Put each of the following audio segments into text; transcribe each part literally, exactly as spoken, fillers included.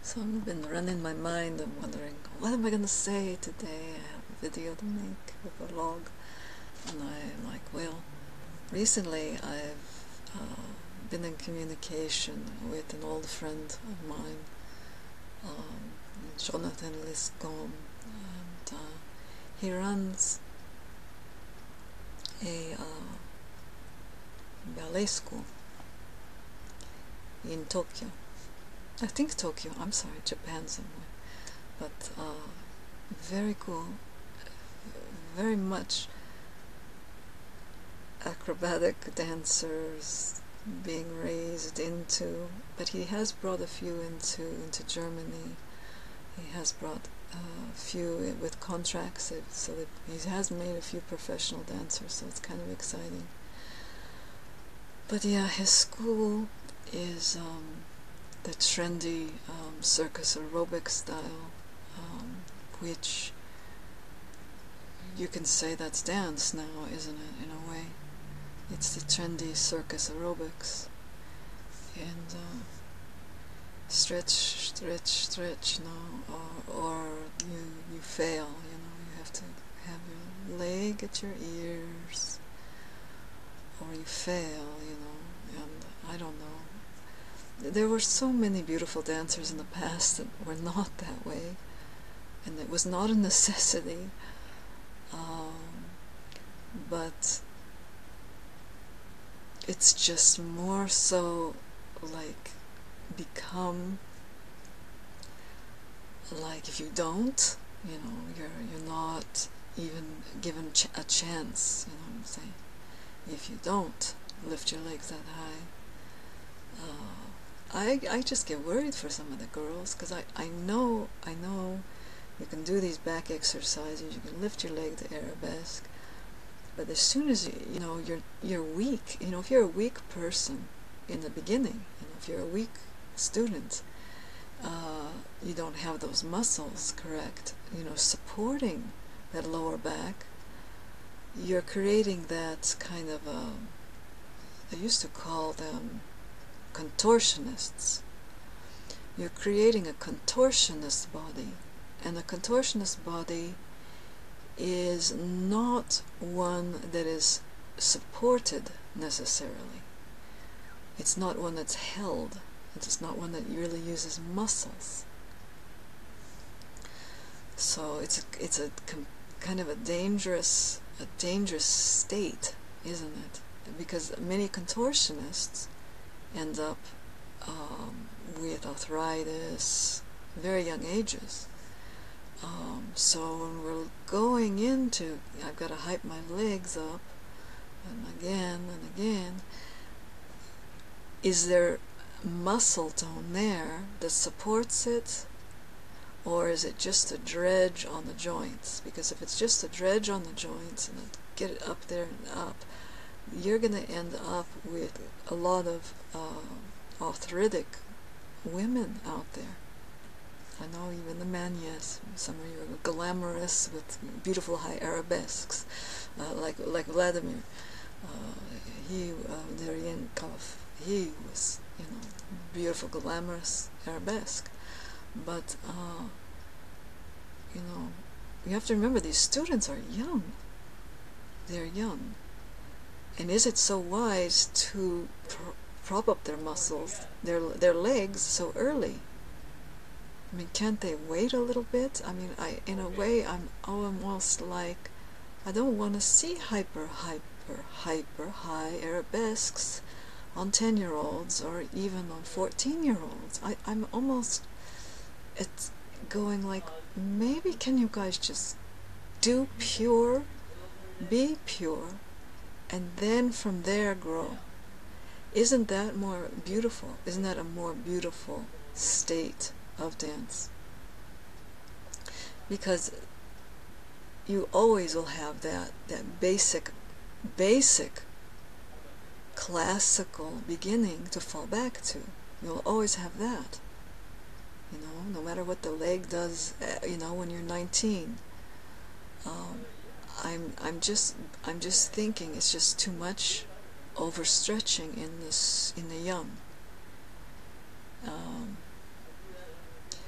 So I've been running my mind and wondering, what am I going to say today? I have a video to make with a log. And I'm like, well, recently I've uh, been in communication with an old friend of mine, um, Jonathan Liscombe, and uh, he runs a uh, ballet school in Tokyo. I think Tokyo, I'm sorry, Japan somewhere. But uh, very cool, very much acrobatic dancers being raised into, but he has brought a few into, into Germany. He has brought a few with contracts, so that he has made a few professional dancers, so it's kind of exciting. But yeah, his school is um, the trendy um, circus aerobic style, um, which you can say that's dance now, isn't it, in a way? It's the trendy circus aerobics. And uh, stretch, stretch, stretch, no, or, or you, you fail, you know, you have to have your leg at your ears, or you fail, you know, and I don't know. There were so many beautiful dancers in the past that were not that way, and it was not a necessity, um, but it's just more so like become like if you don't, you know, you're you're not even given ch a chance, you know what I'm saying? If you don't lift your legs that high, uh, I, I just get worried for some of the girls, because I, I know I know you can do these back exercises, you can lift your leg to arabesque, but as soon as you, you know you're you're weak, you know, if you're a weak person in the beginning, you know, if you're a weak student, uh, you don't have those muscles, correct, you know, supporting that lower back, you're creating that kind of a, I used to call them contortionists. You're creating a contortionist body, and a contortionist body is not one that is supported necessarily. It's not one that's held. It's not one that really uses muscles. So it's a, it's a kind of a dangerous a dangerous state, isn't it? Because many contortionists end up um, with arthritis, very young ages. Um, so when we're going into, I've got to hype my legs up, and again and again, is there muscle tone there that supports it, or is it just a dredge on the joints? Because if it's just a dredge on the joints and get it up there and up, you're going to end up with a lot of uh, arthritic women out there. I know even the men, yes. Some of you are glamorous with beautiful high arabesques, uh, like like Vladimir. Uh, he, uh, Deryankov, he was, you know, beautiful, glamorous arabesque. But, uh, you know, you have to remember these students are young. They're young. And is it so wise to pr prop up their muscles, their their legs, so early? I mean, can't they wait a little bit? I mean, I, in a way, I'm almost like, I don't want to see hyper, hyper, hyper high arabesques on ten-year-olds or even on fourteen-year-olds. I, I'm almost, it's going like, maybe can you guys just do pure, be pure, and then from there grow? Isn't that more beautiful? Isn't that a more beautiful state of dance? Because you always will have that that basic basic classical beginning to fall back to. You'll always have that, you know, no matter what the leg does, uh, you know, when you're nineteen. um, I'm I'm just I'm just thinking it's just too much overstretching in this in the young. Um,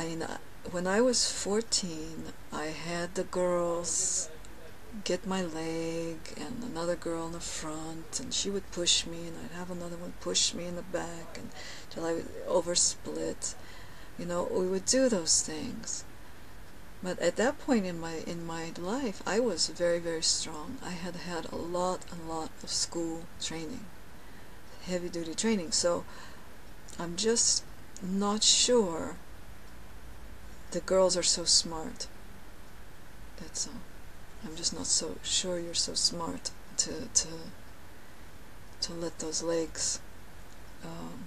mean, when I was fourteen, I had the girls get my leg and another girl in the front, and she would push me, and I'd have another one push me in the back, and till I would oversplit. You know, we would do those things. But at that point in my in my life, I was very, very strong. I had had a lot, a lot of school training, heavy duty training. So I'm just not sure the girls are so smart. That's all. I'm just not so sure you're so smart to to to let those legs. Um,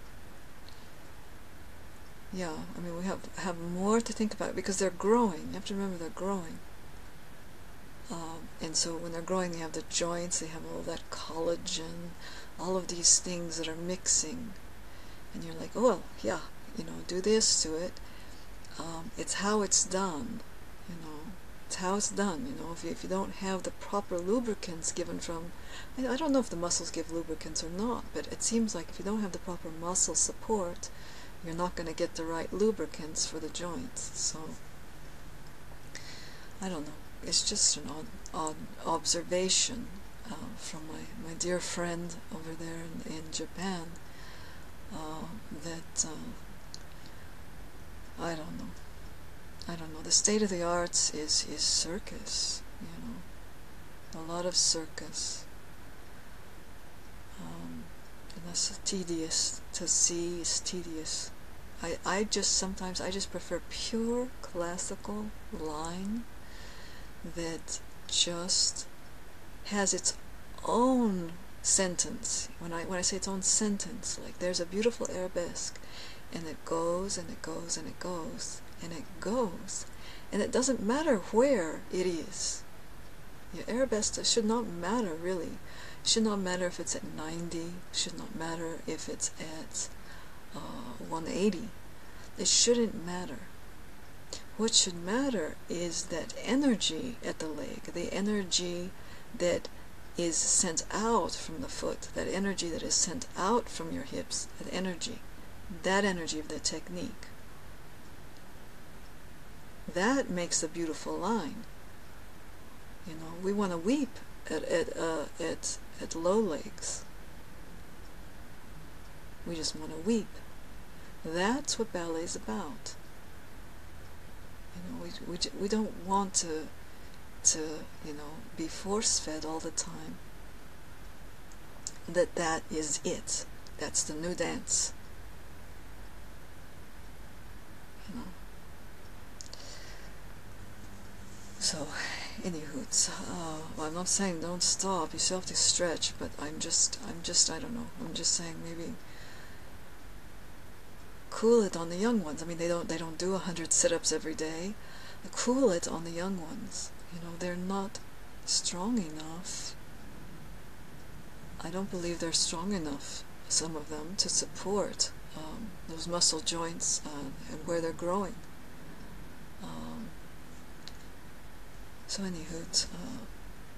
yeah, I mean, we have have more to think about because they're growing. You have to remember they're growing. Um, and so when they're growing, they have the joints, they have all that collagen, all of these things that are mixing. And you're like, oh, well, yeah, you know, do this to it. Um, it's how it's done, you know. It's how it's done, you know. If you, if you don't have the proper lubricants given from, I, I don't know if the muscles give lubricants or not, but it seems like if you don't have the proper muscle support, you're not going to get the right lubricants for the joints. So, I don't know. It's just an odd, odd observation uh, from my, my dear friend over there in, in Japan uh, that, uh, I don't know. I don't know. The state of the arts is, is circus, you know. A lot of circus. Um, and that's tedious. To see is tedious. I, I just sometimes, I just prefer pure classical line that just has its own sentence. When I, when I say its own sentence, like there's a beautiful arabesque, and it goes, and it goes, and it goes, and it goes, and it doesn't matter where it is. Your arabesque should not matter, really. It should not matter if it's at ninety, it should not matter if it's at uh, one eighty. It shouldn't matter. What should matter is that energy at the leg, the energy that is sent out from the foot, that energy that is sent out from your hips, that energy, that energy of the technique. That makes a beautiful line. You know, we want to weep at at uh, at at low legs. We just want to weep. That's what ballet is about. You know, we we we don't want to to you know be force-fed all the time. That that is it. That's the new dance. You know. So, anywho, uh, well, I'm not saying don't stop. You still have to stretch, but I'm just, I'm just, I don't know. I'm just saying maybe cool it on the young ones. I mean, they don't, they don't do a hundred sit-ups every day. Cool it on the young ones. You know, they're not strong enough. I don't believe they're strong enough, some of them, to support um, those muscle joints uh, and where they're growing. Um, So anywho, uh,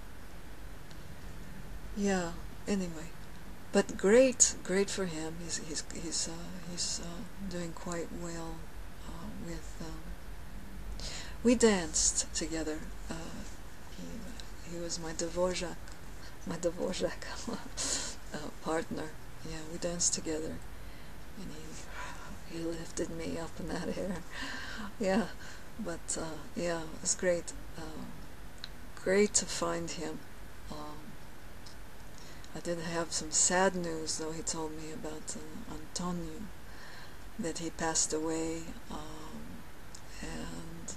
yeah. Anyway, but great, great for him. He's he's he's uh, he's uh, doing quite well uh, with. Um, we danced together. Uh, he he was my Dvorak, my Dvorak uh, partner. Yeah, we danced together, and he he lifted me up in that air. Yeah, but uh, yeah, it was great. Uh, Great to find him. Um, I did have some sad news, though. He told me about uh, Antonio, that he passed away, um, and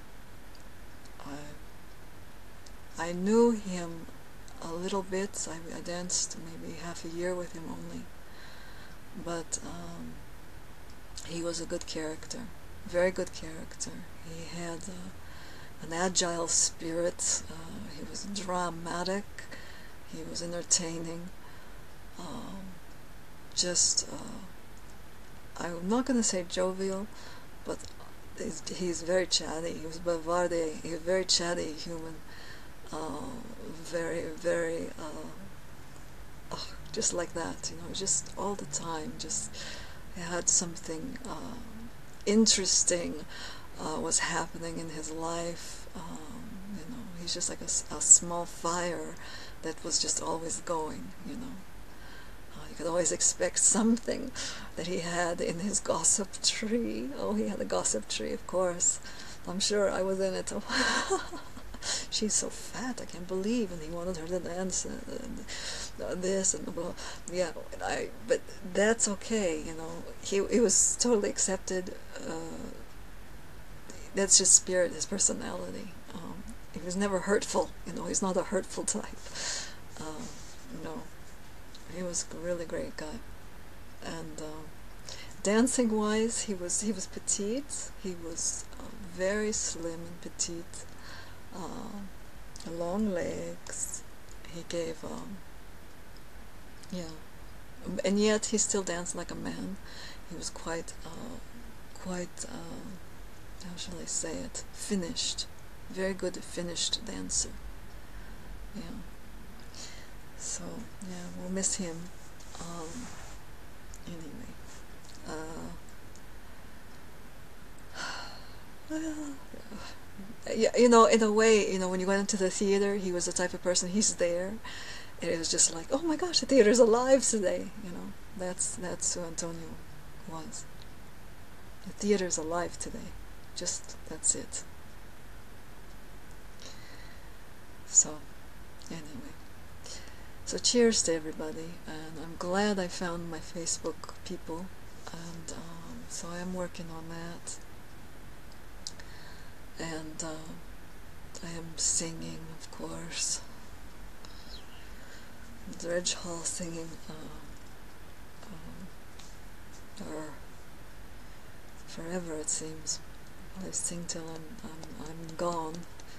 I I knew him a little bit. I, I danced maybe half a year with him only, but um, he was a good character, very good character. He had uh, an agile spirit. Uh, he was dramatic. He was entertaining. Um, just, uh, I'm not going to say jovial, but he's, he's very chatty. He was Bavardi. He was a very chatty human. Uh, very, very, uh, oh, just like that, you know, just all the time. Just, he had something uh, interesting uh, was happening in his life. Um, you know, he's just like a, a small fire that was just always going, you know. Uh, you could always expect something that he had in his gossip tree. Oh, he had a gossip tree, of course. I'm sure I was in it. She's so fat, I can't believe, and he wanted her to dance, and, and uh, this, and blah, yeah, and I, but that's okay, you know, he, he was totally accepted. Uh, that's just spirit, his personality. Um, he was never hurtful, you know, he's not a hurtful type. Uh, no, he was a really great guy. And uh, dancing-wise, he was, he was petite, he was uh, very slim and petite. Uh, long legs. He gave, um, yeah, and yet he still danced like a man. He was quite, uh, quite, uh, how shall I say it, finished. Very good finished dancer. Yeah. So, yeah, we'll miss him. Um, anyway. Uh, well, yeah, you know, in a way, you know, when you went into the theater, he was the type of person, he's there, and it was just like, oh my gosh, the theater's alive today, you know. That's that's who Antonio was. The theater's alive today. Just, that's it. So, anyway. So cheers to everybody, and I'm glad I found my Facebook people, and um, so I am working on that. And uh, I am singing, of course. Dredge Hall singing, uh, um, or forever it seems. I sing till I'm I'm I'm gone.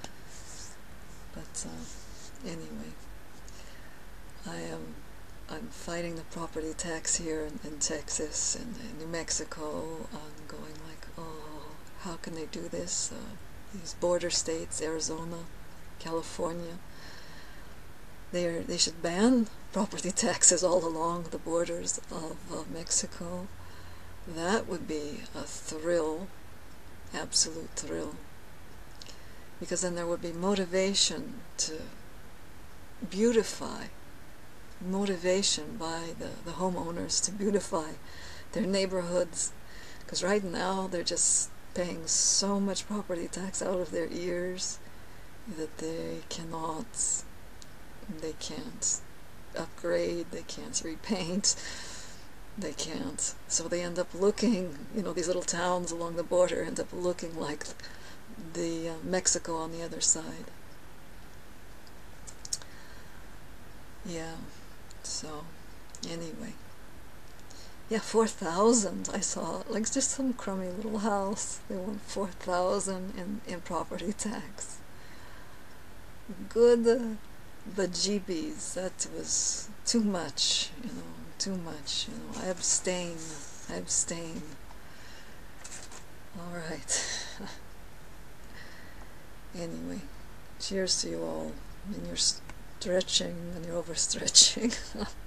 But uh, anyway, I am I'm fighting the property tax here in, in Texas and in New Mexico. I'm going like, oh, how can they do this? Uh, these border states, Arizona, California, they they should ban property taxes all along the borders of uh, Mexico. That would be a thrill, absolute thrill, because then there would be motivation to beautify, motivation by the, the homeowners to beautify their neighborhoods, because right now they're just paying so much property tax out of their ears that they cannot, they can't upgrade, they can't repaint, they can't. So they end up looking, you know, these little towns along the border end up looking like the uh, Mexico on the other side. Yeah, so anyway. Yeah, four thousand I saw, like just some crummy little house. They want four thousand in, in property tax. Good uh, bejeebies, that was too much, you know, too much, you know. I abstain, I abstain. Alright. Anyway, cheers to you all, and you're stretching, and you're overstretching.